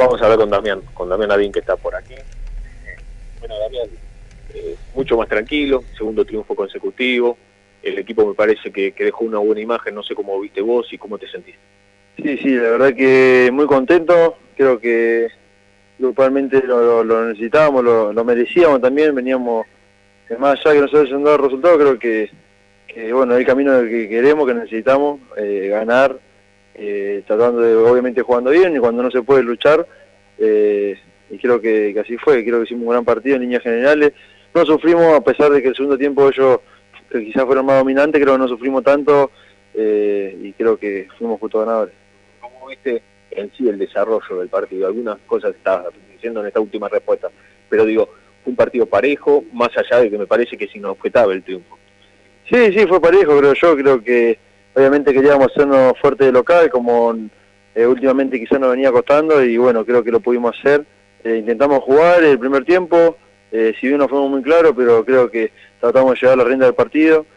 Vamos a hablar con Damián Adín, que está por aquí. Bueno, Damián, mucho más tranquilo, segundo triunfo consecutivo. El equipo me parece que dejó una buena imagen, no sé cómo viste vos y cómo te sentiste. Sí, la verdad que muy contento, creo que grupalmente lo necesitábamos, lo merecíamos también, veníamos, más allá que nosotros hayan dado resultados, creo que bueno, el camino que queremos, que necesitamos, ganar, tratando de, obviamente jugando bien, y cuando no se puede luchar, y creo que así fue, creo que hicimos un gran partido en líneas generales, no sufrimos, a pesar de que el segundo tiempo ellos, que quizás fueron más dominantes, creo que no sufrimos tanto, y creo que fuimos justo ganadores. ¿Cómo viste en sí el desarrollo del partido? Algunas cosas estás diciendo en esta última respuesta, pero digo, fue un partido parejo, más allá de que me parece que es inobjetable el triunfo. Sí, fue parejo, creo que obviamente queríamos hacernos fuerte de local, como últimamente quizás nos venía costando, y bueno, creo que lo pudimos hacer. Intentamos jugar el primer tiempo, si bien no fuimos muy claros, pero creo que tratamos de llevar la rienda del partido.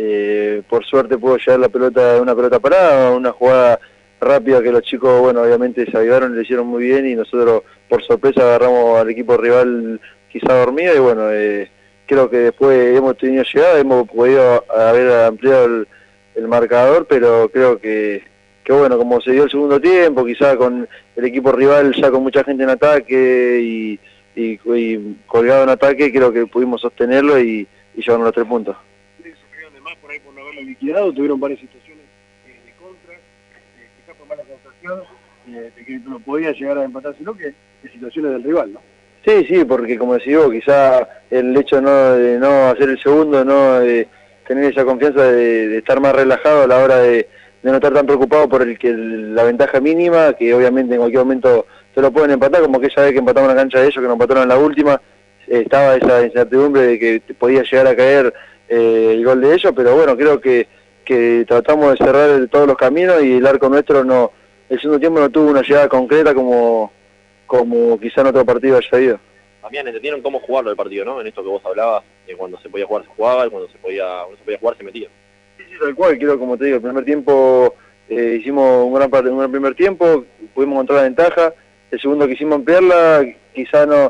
Por suerte pudo llevar una pelota parada, una jugada rápida que los chicos, bueno, obviamente se avivaron y le hicieron muy bien, y nosotros por sorpresa agarramos al equipo rival quizá dormido, y bueno, creo que después hemos tenido llegada, hemos podido haber ampliado el marcador, pero creo que bueno, como se dio el segundo tiempo, quizá con el equipo rival ya con mucha gente en ataque y colgado en ataque, creo que pudimos sostenerlo y llevarnos los 3 puntos. ¿Sufrieron de más por ahí por no haberlo liquidado? ¿Tuvieron varias situaciones de contra? Quizás por mala sensación de que no podía llegar a empatar, sino que de situaciones del rival, ¿no? Sí, porque como decís vos, quizá el hecho de no hacer el segundo, no de tener esa confianza de estar más relajado a la hora de no estar tan preocupado por la ventaja mínima, que obviamente en cualquier momento te lo pueden empatar, como aquella vez que empatamos en la cancha de ellos, que nos empataron en la última, estaba esa incertidumbre de que podía llegar a caer el gol de ellos, pero bueno, creo que tratamos de cerrar todos los caminos, y el arco nuestro el segundo tiempo no tuvo una llegada concreta como quizá en otro partido haya habido. También entendieron cómo jugarlo el partido, ¿no? En esto que vos hablabas, que cuando se podía jugar se jugaba, y cuando no se podía jugar se metía. Sí, tal cual, creo, como te digo, el primer tiempo hicimos un gran primer tiempo, pudimos encontrar la ventaja, el segundo quisimos ampliarla, quizá no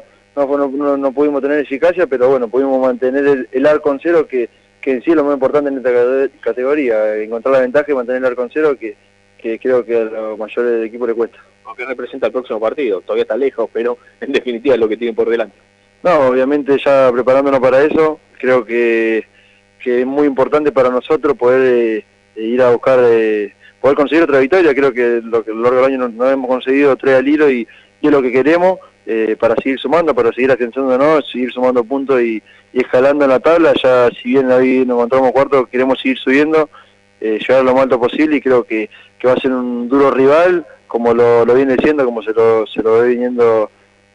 pudimos tener eficacia, pero bueno, pudimos mantener el arco en cero, que en sí es lo más importante en esta categoría, encontrar la ventaja y mantener el arco en cero, que creo que a los mayores del equipo le cuesta. ¿Qué representa el próximo partido? Todavía está lejos, pero en definitiva es lo que tienen por delante. No, obviamente ya preparándonos para eso, creo que es muy importante para nosotros poder ir a buscar, poder conseguir otra victoria. Creo que a lo largo del año no hemos conseguido 3 al hilo, y es lo que queremos para seguir sumando, para seguir ascendiéndonos, seguir sumando puntos y escalando en la tabla. Ya si bien ahí nos encontramos cuarto, queremos seguir subiendo, llegar lo más alto posible, y creo que va a ser un duro rival, como lo viene siendo, como se lo ve viniendo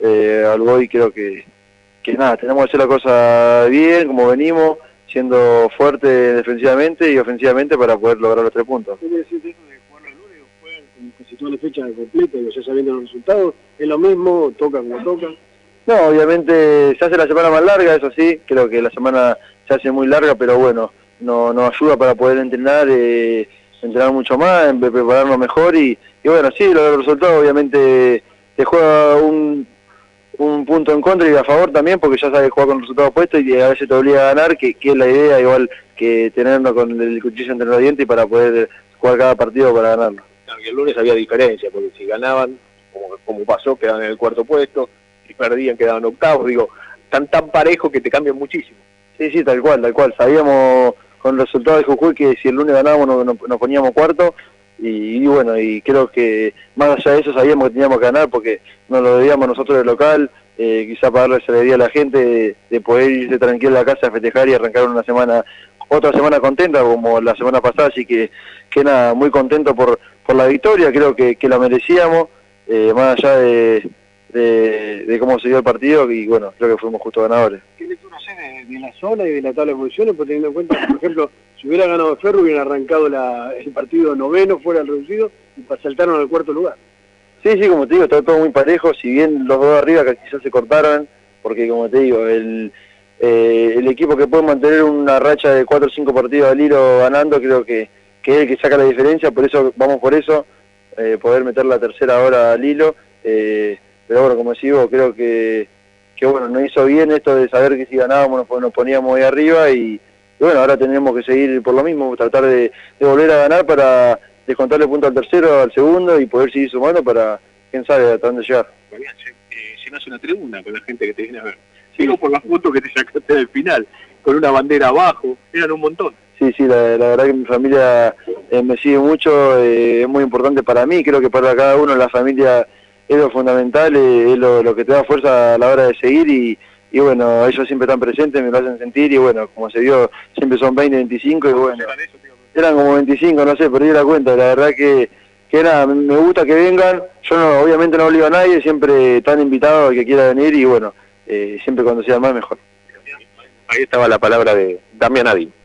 al Boy. Creo que nada, tenemos que hacer la cosa bien, como venimos, siendo fuerte defensivamente y ofensivamente para poder lograr los 3 puntos. ¿Qué decir eso de jugar los lunes? ¿Juegan con casi toda la fecha completa y ya sabiendo los resultados? ¿Es lo mismo? ¿Toca como toca? No, obviamente se hace la semana más larga, eso sí, creo que la semana se hace muy larga, pero bueno, nos ayuda para poder entrenar mucho más, prepararnos mejor, y bueno, sí, los resultados obviamente te juega un punto en contra y a favor también, porque ya sabes jugar con el resultado opuesto, y a veces te obliga a ganar, que es la idea, igual que tenerlo con el cuchillo entre los dientes y para poder jugar cada partido para ganarlo. Claro, y el lunes había diferencia, porque si ganaban, como pasó, quedaban en el 4º puesto, si perdían quedaban octavos, digo, tan parejo que te cambian muchísimo. Sí, tal cual, sabíamos con el resultado de Jujuy que si el lunes ganábamos nos poníamos cuarto, y bueno, y creo que más allá de eso sabíamos que teníamos que ganar, porque nos lo debíamos nosotros del local, quizá para darle esa alegría a la gente de poder irse tranquilo a la casa a festejar y arrancar otra semana contenta como la semana pasada, así que nada, muy contento por la victoria, creo que la merecíamos, más allá de cómo se dio el partido, y bueno, creo que fuimos justo ganadores. ¿Qué lectura haces de la zona y de la tabla de posiciones? Pues teniendo en cuenta, por ejemplo, si hubiera ganado Ferro, hubieran arrancado el partido noveno, fuera el reducido, y saltaron al 4º lugar. Sí, como te digo, está todo muy parejo, si bien los dos arriba que quizás se cortaron, porque como te digo, el equipo que puede mantener una racha de 4 o 5 partidos al hilo ganando, creo que es el que saca la diferencia, por eso vamos por eso, poder meter la tercera hora al hilo, pero bueno, como decís vos, creo que bueno, nos hizo bien esto de saber que si ganábamos nos poníamos ahí arriba y bueno, ahora tenemos que seguir por lo mismo, tratar de volver a ganar para descontarle punto al tercero, al segundo y poder seguir sumando para, quién sabe, hasta dónde llegar. Llenas una tribuna con la gente que te viene a ver. Sigo por las fotos que te sacaste del final, con una bandera abajo, eran un montón. Sí, la verdad que mi familia me sigue mucho, es muy importante para mí, creo que para cada uno la familia es lo fundamental, es lo que te da fuerza a la hora de seguir y bueno, ellos siempre están presentes, me lo hacen sentir y bueno, como se vio, siempre son 20, 25 y bueno, eran como 25, no sé, perdí la cuenta, la verdad que nada, me gusta que vengan, yo no, obviamente no obligo a nadie, siempre están invitados al que quiera venir y bueno, siempre cuando sea más mejor. Ahí estaba la palabra de Damián Adín.